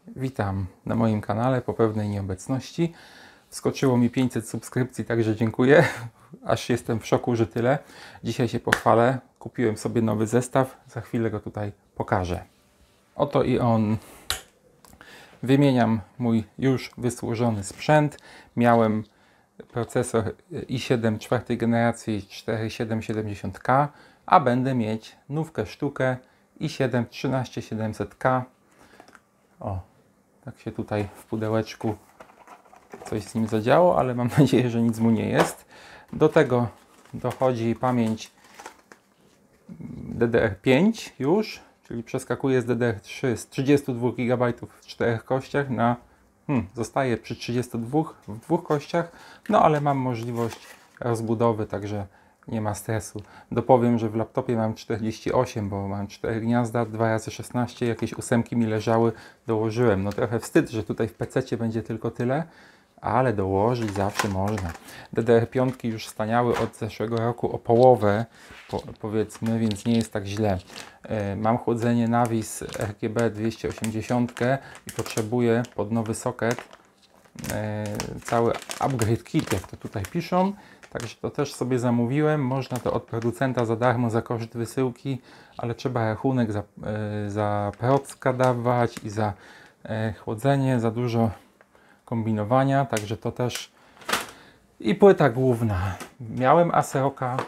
Witam na moim kanale po pewnej nieobecności. Wskoczyło mi 500 subskrypcji, także dziękuję. Aż jestem w szoku, że tyle. Dzisiaj się pochwalę. Kupiłem sobie nowy zestaw. Za chwilę go tutaj pokażę. Oto i on. Wymieniam mój już wysłużony sprzęt. Miałem procesor i7 czwartej generacji 4770K, a będę mieć nówkę sztukę i7 13700K. O, tak się tutaj w pudełeczku coś z nim zadziało, ale mam nadzieję, że nic mu nie jest. Do tego dochodzi pamięć DDR5 już, czyli przeskakuje z DDR3 z 32 GB w 4 kościach na zostaje przy 32 w 2 kościach, no ale mam możliwość rozbudowy, także nie ma stresu. Dopowiem, że w laptopie mam 48, bo mam 4 gniazda, 2x16, jakieś 8 mi leżały, dołożyłem. No trochę wstyd, że tutaj w PC będzie tylko tyle, ale dołożyć zawsze można. DDR5 już staniały od zeszłego roku o połowę, powiedzmy, więc nie jest tak źle. Mam chłodzenie Navis RGB 280 i potrzebuję pod nowy socket cały upgrade kit, jak to tutaj piszą. Także to też sobie zamówiłem. Można to od producenta za darmo, za koszt wysyłki, ale trzeba rachunek za procka dawać i za chłodzenie, za dużo kombinowania, także to też. I płyta główna. Miałem ASRoCa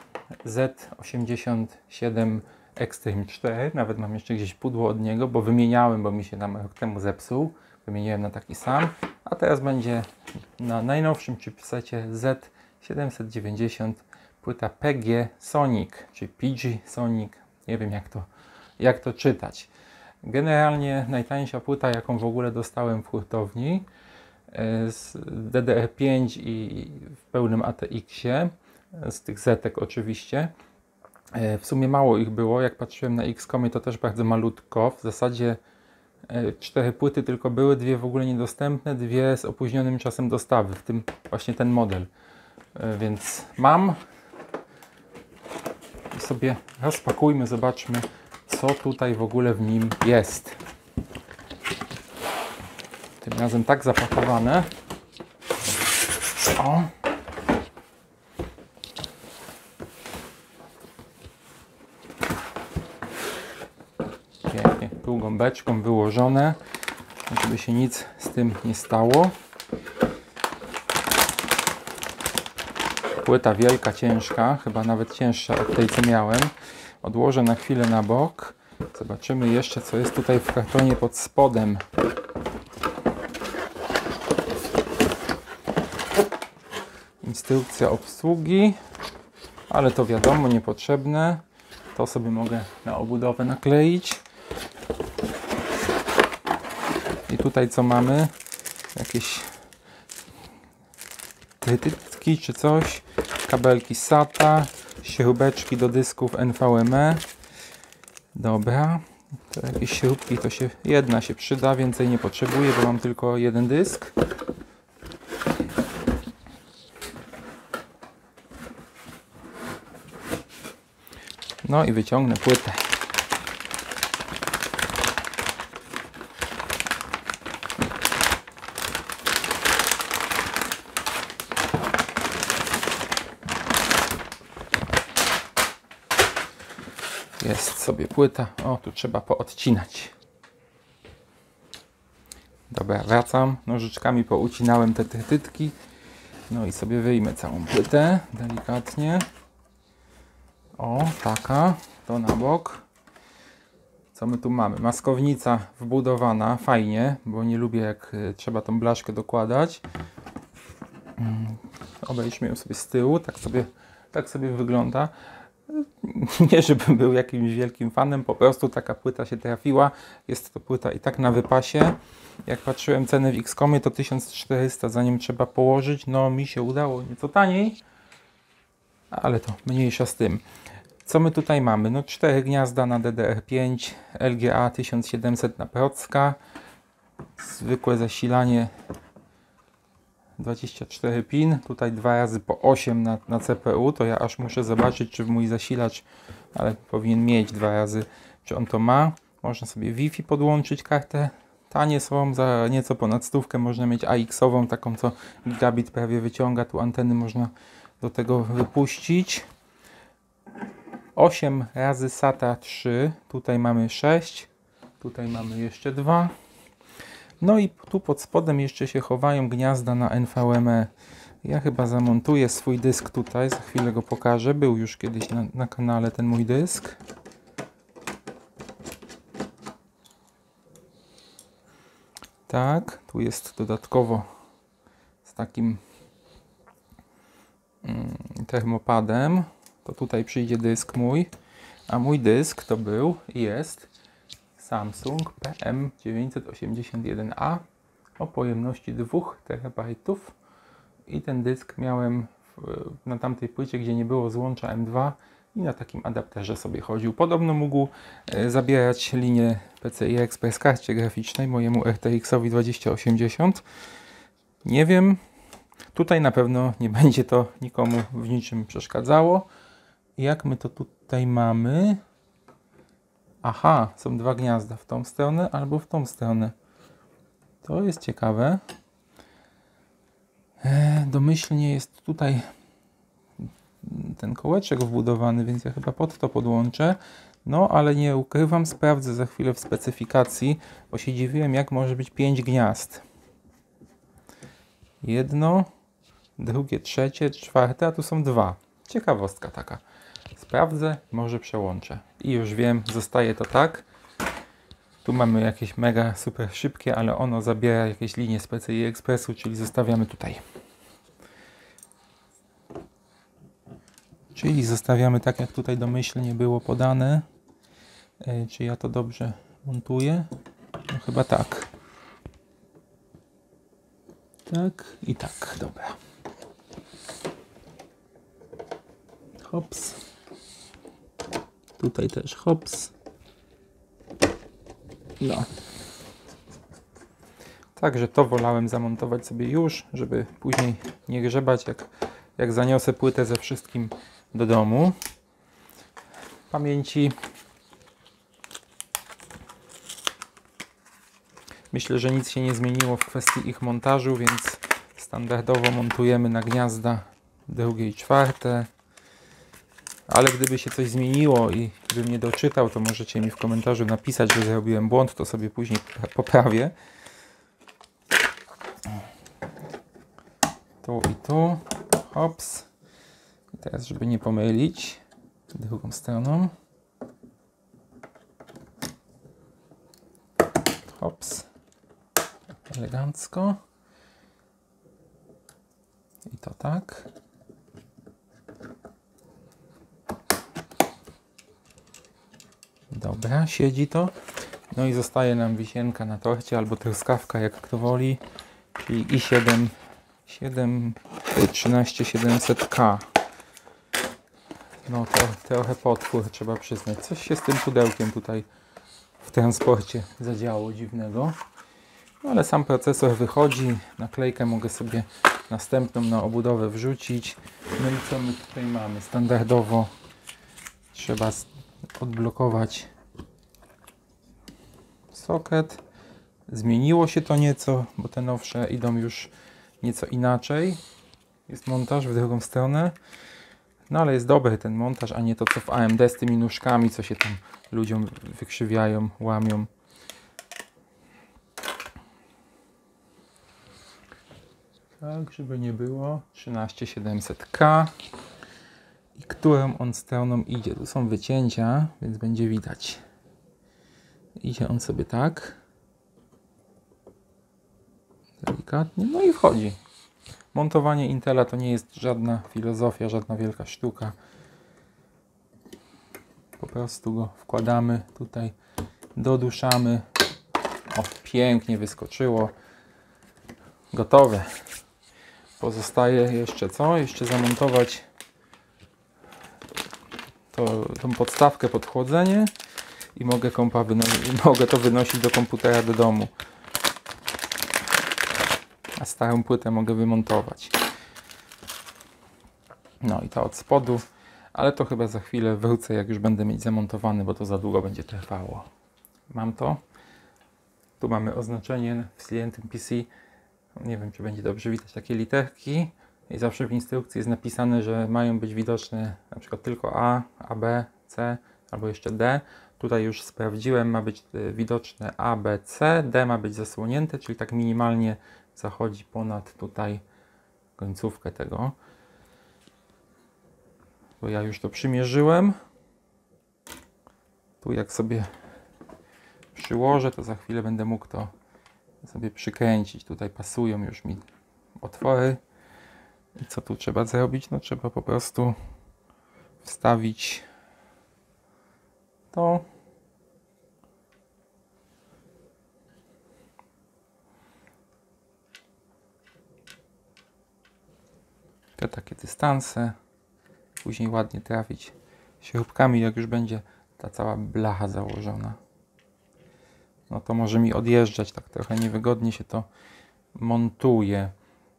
Z87 Extreme 4, nawet mam jeszcze gdzieś pudło od niego, bo wymieniałem, bo mi się nam rok temu zepsuł. Wymieniłem na taki sam, a teraz będzie na najnowszym chipsecie Z790 płyta PG Sonic, czy PG Sonic, nie wiem jak to czytać. Generalnie najtańsza płyta, jaką w ogóle dostałem w hurtowni, z DDR5 i w pełnym ATX-ie, z tych zetek oczywiście. W sumie mało ich było, jak patrzyłem na XCOMie to też bardzo malutko, w zasadzie 4 płyty tylko były, 2 w ogóle niedostępne, 2 z opóźnionym czasem dostawy, w tym właśnie ten model. Więc mam i sobie rozpakujmy, zobaczmy, co tutaj w ogóle w nim jest. Tym razem tak zapakowane. O! Pięknie, długą beczką wyłożone, żeby się nic z tym nie stało. Płyta wielka, ciężka, chyba nawet cięższa od tej, co miałem. Odłożę na chwilę na bok. Zobaczymy jeszcze, co jest tutaj w kartonie pod spodem. Instrukcja obsługi, ale to wiadomo, niepotrzebne. To sobie mogę na obudowę nakleić. I tutaj co mamy? Jakieś trytytki czy coś. Kabelki SATA, śrubeczki do dysków NVMe. Dobra, to jakieś śrubki, to jedna się przyda, więcej nie potrzebuję, bo mam tylko jeden dysk. No i wyciągnę płytę. Jest sobie płyta. O, tu trzeba poodcinać. Dobra, wracam. Nożyczkami poucinałem te trytytki. No i sobie wyjmę całą płytę delikatnie. O, taka. To na bok. Co my tu mamy? Maskownica wbudowana. Fajnie, bo nie lubię, jak trzeba tą blaszkę dokładać. Obejrzmy ją sobie z tyłu. Tak sobie wygląda. Nie, żebym był jakimś wielkim fanem, po prostu taka płyta się trafiła. Jest to płyta i tak na wypasie. Jak patrzyłem ceny w XCOMie, to 1400 za nim trzeba położyć. No mi się udało nieco taniej, ale to mniejsza z tym. Co my tutaj mamy? No 4 gniazda na DDR5, LGA 1700 na procka, zwykłe zasilanie 24 pin, tutaj 2 razy po 8 na CPU, to ja aż muszę zobaczyć, czy mój zasilacz, ale powinien mieć 2 razy, czy on to ma. Można sobie Wi-Fi podłączyć kartę Tanie są, za nieco ponad 100 można mieć AX-ową, taką co gigabit prawie wyciąga. Tu anteny można do tego wypuścić. 8 razy SATA 3, tutaj mamy 6, tutaj mamy jeszcze 2. No i tu pod spodem jeszcze się chowają gniazda na NVMe. Ja chyba zamontuję swój dysk tutaj, za chwilę go pokażę. Był już kiedyś na kanale ten mój dysk. Tak, tu jest dodatkowo z takim termopadem. To tutaj przyjdzie dysk mój, a mój dysk to był i jest Samsung PM981A o pojemności 2 TB i ten dysk miałem na tamtej płycie, gdzie nie było złącza M2 i na takim adapterze sobie chodził. Podobno mógł zabierać linię PCI Express karcie graficznej mojemu RTX-owi 2080. Nie wiem. Tutaj na pewno nie będzie to nikomu w niczym przeszkadzało. Jak my to tutaj mamy? Aha, są dwa gniazda w tą stronę albo w tą stronę. To jest ciekawe. Domyślnie jest tutaj ten kołeczek wbudowany, więc ja chyba pod to podłączę. No, ale nie ukrywam, sprawdzę za chwilę w specyfikacji, bo się dziwiłem, jak może być 5 gniazd. Jedno, drugie, trzecie, czwarte, a tu są dwa. Ciekawostka taka. Sprawdzę, może przełączę. I już wiem, zostaje to tak. Tu mamy jakieś mega super szybkie, ale ono zabiera jakieś linie z PCI Expressu, czyli zostawiamy tutaj. Czyli zostawiamy tak, jak tutaj domyślnie było podane. Czy ja to dobrze montuję? No chyba tak. Tak i tak, dobra. Hops. Tutaj też hops. No. Także to wolałem zamontować sobie już, żeby później nie grzebać, jak zaniosę płytę ze wszystkim do domu. Pamięci. Myślę, że nic się nie zmieniło w kwestii ich montażu, więc standardowo montujemy na gniazda drugie i czwarte. Ale gdyby się coś zmieniło i bym nie doczytał, to możecie mi w komentarzu napisać, że zrobiłem błąd, to sobie później poprawię. Tu i tu. Hops. I teraz, żeby nie pomylić, drugą stroną. Hops. Elegancko. I to tak. Dobra, siedzi to. No i zostaje nam wisienka na torcie albo truskawka, jak kto woli. Czyli i7 13700K. No to trochę potwór, trzeba przyznać. Coś się z tym pudełkiem tutaj w transporcie zadziało dziwnego. No ale sam procesor wychodzi. Naklejkę mogę sobie następną na obudowę wrzucić. No i co my tutaj mamy? Standardowo trzeba odblokować socket. Zmieniło się to nieco, bo te nowsze idą już nieco inaczej. Jest montaż w drugą stronę. No ale jest dobry ten montaż, a nie to co w AMD z tymi nóżkami, co się tam ludziom wykrzywiają, łamią. Tak, żeby nie było. 13700K. I którą on stroną idzie? Tu są wycięcia, więc będzie widać. Idzie on sobie tak. Delikatnie. No i wchodzi. Montowanie Intela to nie jest żadna filozofia, żadna wielka sztuka. Po prostu go wkładamy tutaj, doduszamy. O, pięknie wyskoczyło. Gotowe. Pozostaje jeszcze co? Jeszcze zamontować tą podstawkę pod chłodzenie i mogę to wynosić do komputera do domu. A starą płytę mogę wymontować. No i to od spodu, ale to chyba za chwilę wrócę, jak już będę mieć zamontowany, bo to za długo będzie trwało. Mam to. Tu mamy oznaczenie w Slientum PC. Nie wiem, czy będzie dobrze widać takie literki. I zawsze w instrukcji jest napisane, że mają być widoczne na przykład tylko A, B, C albo jeszcze D. Tutaj już sprawdziłem, ma być widoczne A, B, C, D ma być zasłonięte, czyli tak minimalnie zachodzi ponad tutaj końcówkę tego. Bo ja już to przymierzyłem. Tu jak sobie przyłożę, to za chwilę będę mógł to sobie przykręcić. Tutaj pasują już mi otwory. I co tu trzeba zrobić? No trzeba po prostu wstawić to. Te takie dystanse. Później ładnie trafić śrubkami, jak już będzie ta cała blacha założona. No to może mi odjeżdżać, tak trochę niewygodnie się to montuje.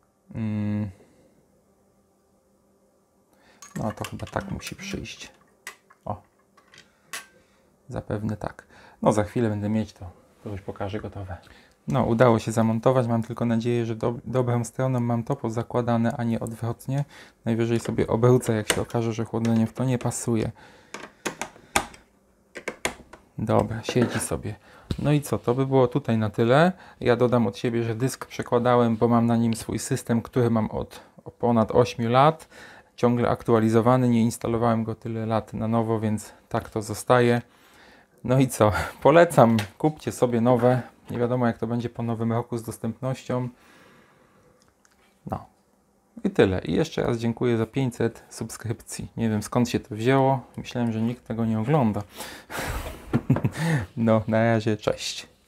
No to chyba tak musi przyjść. O, zapewne tak. No za chwilę będę mieć to już pokażę gotowe. No udało się zamontować, mam tylko nadzieję, że dobrą stroną mam to pozakładane, a nie odwrotnie. Najwyżej sobie obrócę, jak się okaże, że chłodzenie w to nie pasuje. Dobra, siedzi sobie. No i co, to by było tutaj na tyle. Ja dodam od siebie, że dysk przekładałem, bo mam na nim swój system, który mam od ponad 8 lat. Ciągle aktualizowany, nie instalowałem go tyle lat na nowo, więc tak to zostaje. No i co, polecam, kupcie sobie nowe. Nie wiadomo jak to będzie po nowym roku z dostępnością. No i tyle. I jeszcze raz dziękuję za 500 subskrypcji. Nie wiem skąd się to wzięło. Myślałem, że nikt tego nie ogląda. No, na razie, cześć.